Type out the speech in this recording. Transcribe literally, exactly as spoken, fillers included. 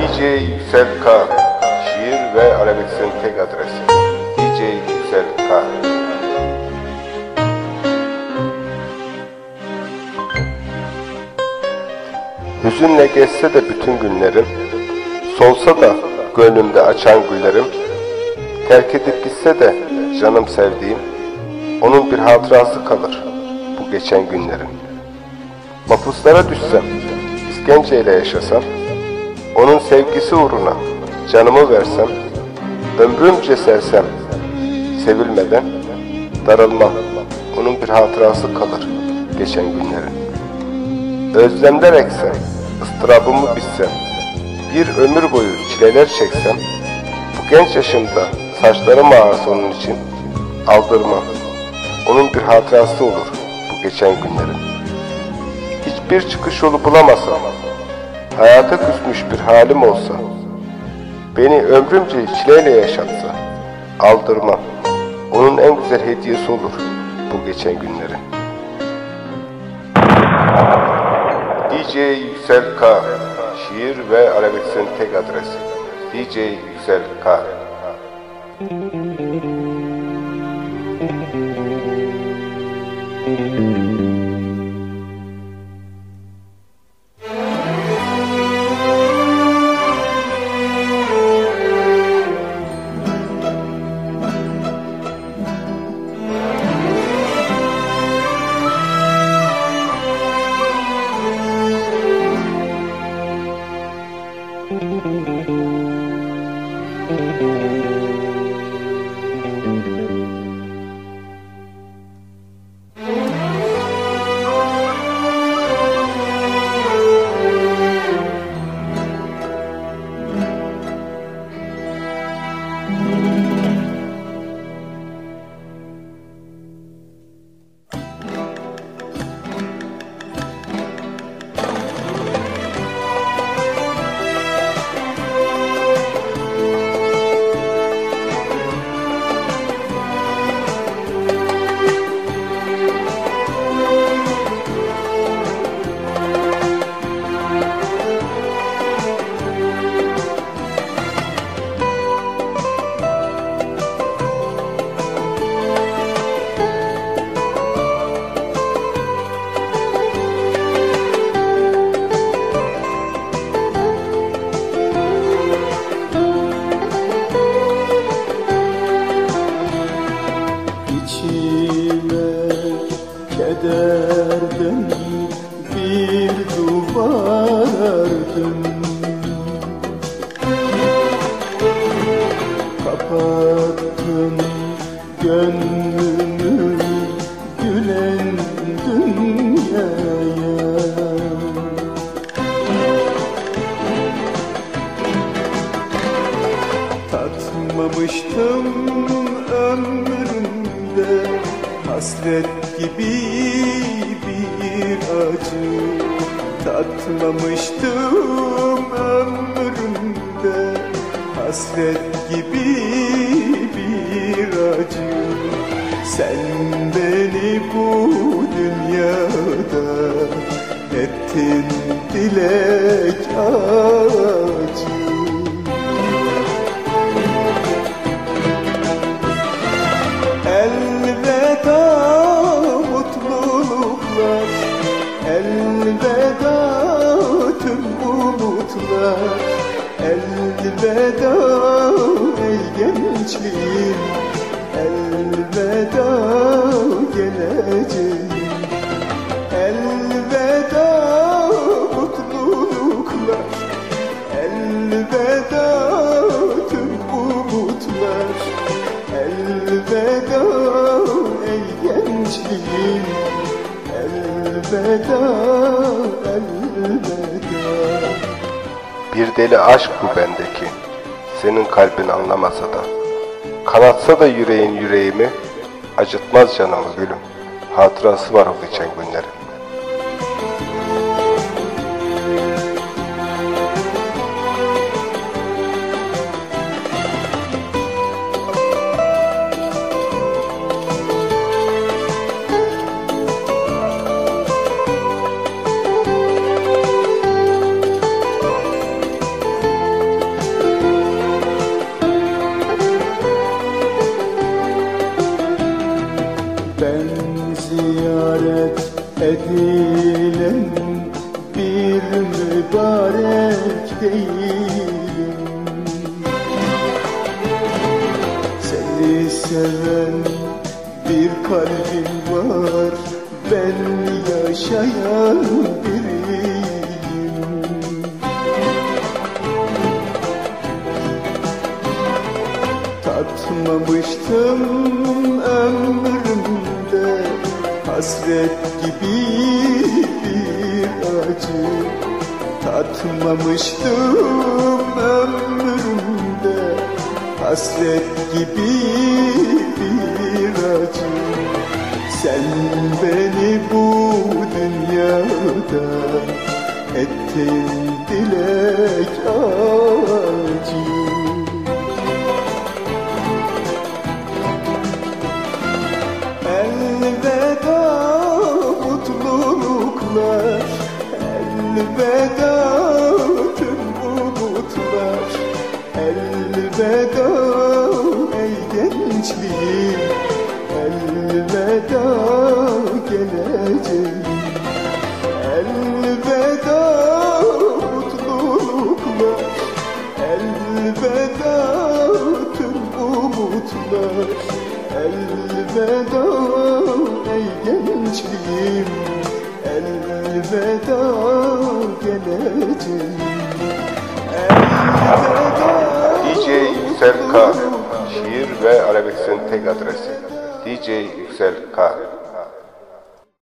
D J Yüksel K. Şiir ve Arabesk'in tek adresi D J Yüksel K. Hüzünle geçse de bütün günlerim, solsa da gönlümde açan güllerim, terk edip gitse de canım sevdiğim, onun bir hatırası kalır bu geçen günlerin. Mapuslara düşsem, işkenceyle yaşasam, onun sevgisi uğruna canımı versem, ömrümce sersem, sevilmeden darılmam, onun bir hatırası kalır geçen günlerin. Özlemler eksem, ıstırabımı bitsem, bir ömür boyu çileler çeksem, bu genç yaşımda saçlarım ağarsa onun için aldırmam, onun bir hatırası olur bu geçen günlerin. Hiçbir çıkış yolu bulamasam, hayata küsmüş bir halim olsa, beni ömrümce çileyle yaşatsa, aldırmam, onun en güzel hediyesi olur bu geçen günlerin. D J Yüksel K. Şiir ve Arabesk'in tek adresi D J Yüksel K. Kederden bir duvar ördüm, kapattım gönlümü gülen dünyaya. Tatmamıştım ömrümde hasret gibi bir acı, tatmamıştım ömrümde hasret gibi bir acı. Sen beni bu dünyada ettin dilek ağacı. Elveda tüm umutlar, elveda ey gençliğim, elveda geleceğim. Elveda mutluluklar, elveda tüm umutlar, elveda ey gençliğim. Elveda, elveda. Bir deli aşk bu bendeki, senin kalbin anlamasa da. Kanatsa da yüreğin yüreğimi, acıtmaz canımı gülüm. Hatırası var o geçen günlerin. mübarek değilim. Seni seven bir kalbim var, ben yaşayan biriyim. Tatmamıştım ömrümde hasret gibi bir acı. Tatmamıştım ömrümde hasret gibi bir acı. Sen beni bu dünyada ettin dilek ağacı. Elveda mutluluklar, elveda tüm umutlar, elveda ey gençliğim, elveda geleceğim. Elveda mutluluklar, elveda tüm umutlar, elveda ey gençliğim, elveda geleceğim. Elveda D J Yüksel K. Şiir ve Arabesk'in tek adresi D J Yüksel K.